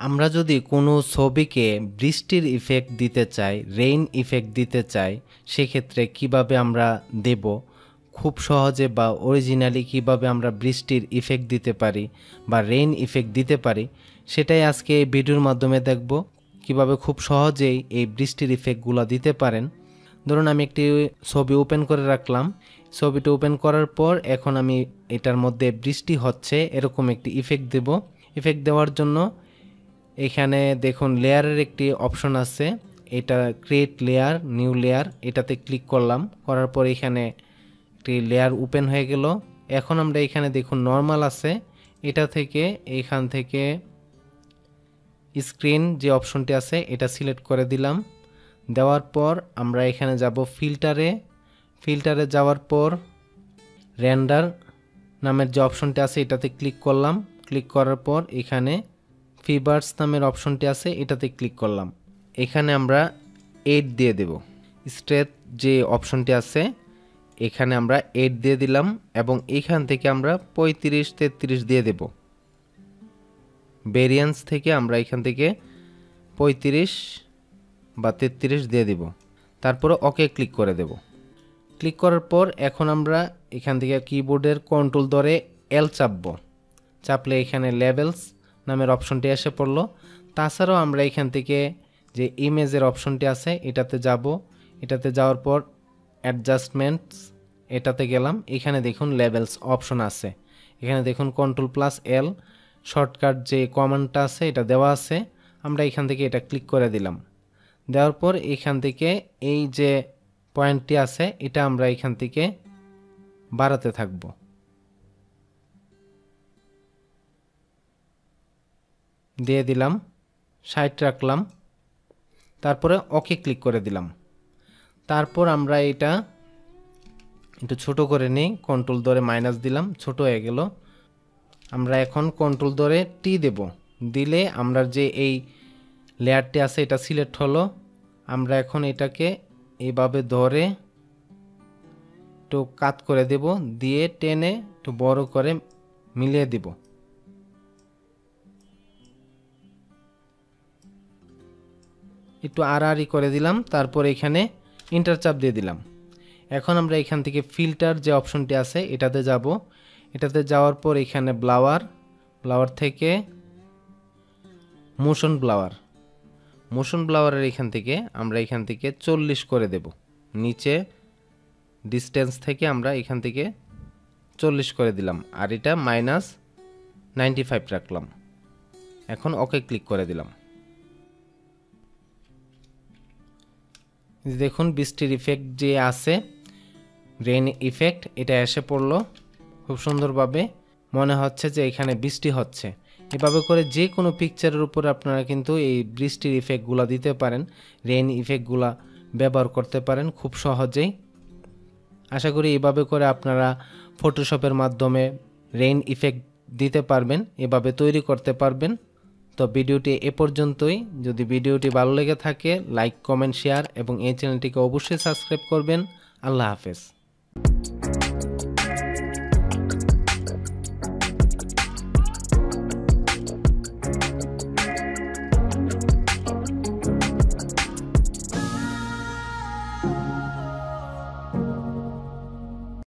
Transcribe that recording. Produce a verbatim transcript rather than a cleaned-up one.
আমরা যদি কোনো ছবিকে বৃষ্টির ইফেক্ট দিতে চাই, রেইন ইফেক্ট দিতে চাই, সেক্ষেত্রে কিভাবে আমরা দেব, খুব সহজে বা অরিজিনালি কিভাবে আমরা বৃষ্টির ইফেক্ট দিতে পারি বা রেইন ইফেক্ট দিতে পারি, সেটাই আজকে এই ভিডিওর মাধ্যমে দেখব। কিভাবে খুব সহজেই এই বৃষ্টির ইফেক্টগুলো দিতে পারেন। ধরুন আমি একটি ছবি ওপেন করে রাখলাম। ছবিটা ওপেন করার পর এখন আমি এটার মধ্যে বৃষ্টি হচ্ছে এরকম একটি ইফেক্ট দেব। ইফেক্ট দেওয়ার জন্য এখানে দেখুন লেয়ারের একটি অপশন আছে, এটা ক্রিয়েট লেয়ার, নিউ লেয়ার, এটাতে ক্লিক করলাম। করার পর এখানে একটি লেয়ার ওপেন হয়ে গেল। এখন আমরা এখানে দেখুন নর্মাল আছে, এটা থেকে এইখান থেকে স্ক্রিন যে অপশনটি আছে এটা সিলেক্ট করে দিলাম। দেওয়ার পর আমরা এখানে যাব ফিল্টারে। ফিল্টারে যাওয়ার পর রেন্ডার নামের যে অপশনটি আছে এটাতে ক্লিক করলাম। ক্লিক করার পর এখানে ফিবার্স নামের অপশনটি আছে এটাতে ক্লিক করলাম। এখানে আমরা এইট দিয়ে দেব। স্ট্রেট যে অপশনটি আছে এখানে আমরা এইট দিয়ে দিলাম এবং এখান থেকে আমরা পঁয়ত্রিশ তেত্রিশ দিয়ে দেব। ভেরিয়েন্স থেকে আমরা এখান থেকে পঁয়ত্রিশ বা তেত্রিশ দিয়ে দেব। তারপরে ওকে ক্লিক করে দেব। ক্লিক করার পর এখন আমরা এখান থেকে কিবোর্ডের কন্ট্রোল ধরে এল চাপবো। চাপলে এখানে লেভেলস নামের অপশনটি এসে পড়লো। তাছাড়াও আমরা এখান থেকে যে ইমেজের অপশনটি আছে এটাতে যাব। এটাতে যাওয়ার পর অ্যাডজাস্টমেন্টস এটাতে গেলাম। এখানে দেখুন লেভেলস অপশন আছে। এখানে দেখুন কন্ট্রোল প্লাস এল শর্টকাট যে কমান্ডটা আছে এটা দেওয়া আছে। আমরা এখান থেকে এটা ক্লিক করে দিলাম। দেওয়ার পর এখান থেকে এই যে পয়েন্টটি আছে এটা আমরা এখান থেকে বাড়াতে থাকব। দিয়ে দিলাম, ষাট রাখলাম। তারপরে ওকে ক্লিক করে দিলাম। তারপর আমরা এটা একটু ছোট করে নিই, কন্ট্রোল ধরে মাইনাস দিলাম, ছোট হয়ে গেল। আমরা এখন কন্ট্রোল ধরে টি দেব। দিলে আমরা যে এই লেয়ারটি আছে এটা সিলেক্ট হলো। আমরা এখন এটাকে এইভাবে ধরে একটু কাট করে দেব, দিয়ে টেনে একটু বড় করে মিলিয়ে দেব। একটু আড়াআড়ি করে দিলাম। তারপর এখানে ইন্টার চাপ দিয়ে দিলাম। এখন আমরা এখান থেকে ফিল্টার যে অপশনটি আছে এটাতে যাব। এটাতে যাওয়ার পর এখানে ব্লাওয়ার, ব্লাওয়ার থেকে মোশন ব্লাওয়ার, মোশন ব্লাওয়ারের এখান থেকে আমরা এখান থেকে চল্লিশ করে দেব। নিচে ডিস্টেন্স থেকে আমরা এখান থেকে চল্লিশ করে দিলাম, আর এটা মাইনাস নাইনটি ফাইভ রাখলাম। এখন ওকে ক্লিক করে দিলাম। দেখুন বৃষ্টির ইফেক্ট যে আছে, রেইন ইফেক্ট, এটা এসে পড়লো খুব সুন্দরভাবে। মনে হচ্ছে যে এখানে বৃষ্টি হচ্ছে। এভাবে করে যে কোনো পিকচারের উপর আপনারা কিন্তু এই বৃষ্টির ইফেক্টগুলো দিতে পারেন, রেইন ইফেক্টগুলো ব্যবহার করতে পারেন খুব সহজেই। আশা করি এভাবে করে আপনারা ফটোশপের মাধ্যমে রেইন ইফেক্ট দিতে পারবেন, এভাবে তৈরি করতে পারবেন। তো ভিডিওটি এ পর্যন্তই। যদি ভিডিওটি ভালো লেগে থাকে লাইক, কমেন্ট, শেয়ার এবং এই চ্যানেলটিকে অবশ্যই সাবস্ক্রাইব করবেন। আল্লাহ হাফেজ।